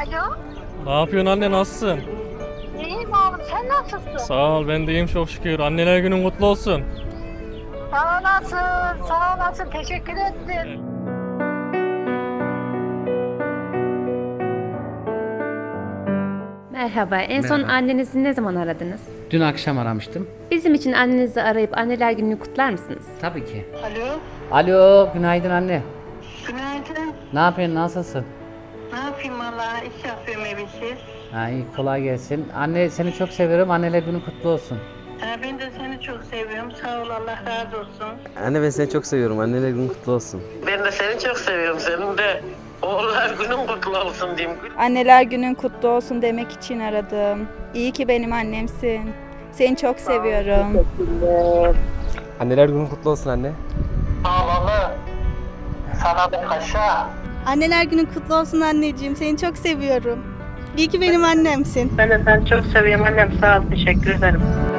Alo. Ne yapıyorsun anne, nasılsın? İyiyim oğlum, sen nasılsın? Sağ ol, ben de iyiyim çok şükür. Anneler günün kutlu olsun. Sağ olasın, sağ olasın. Teşekkür ettim. Merhaba, en son Merhaba. annenizi ne zaman aradınız? Dün akşam aramıştım. Bizim için annenizi arayıp anneler gününü kutlar mısınız? Tabii ki. Alo. Alo, günaydın anne. Günaydın. Ne yapıyorsun, nasılsın? Ne yapayım valla, iş yapıyorum ev işi. Ha, iyi, kolay gelsin. Anne seni çok seviyorum, anneler günün kutlu olsun. Ben de seni çok seviyorum. Sağ ol, Allah razı olsun. Anne ben seni çok seviyorum. Anneler günün kutlu olsun. Ben de seni çok seviyorum. Senin de oğullar günün kutlu olsun diyeyim. Anneler günün kutlu olsun demek için aradım. İyi ki benim annemsin. Seni çok seviyorum. Anneler günün kutlu olsun anne. Ağlalı. Sana da kaşa. Anneler günün kutlu olsun anneciğim. Seni çok seviyorum. İyi ki benim annemsin. Ben de seni çok seviyorum annem. Sağ ol, teşekkür ederim.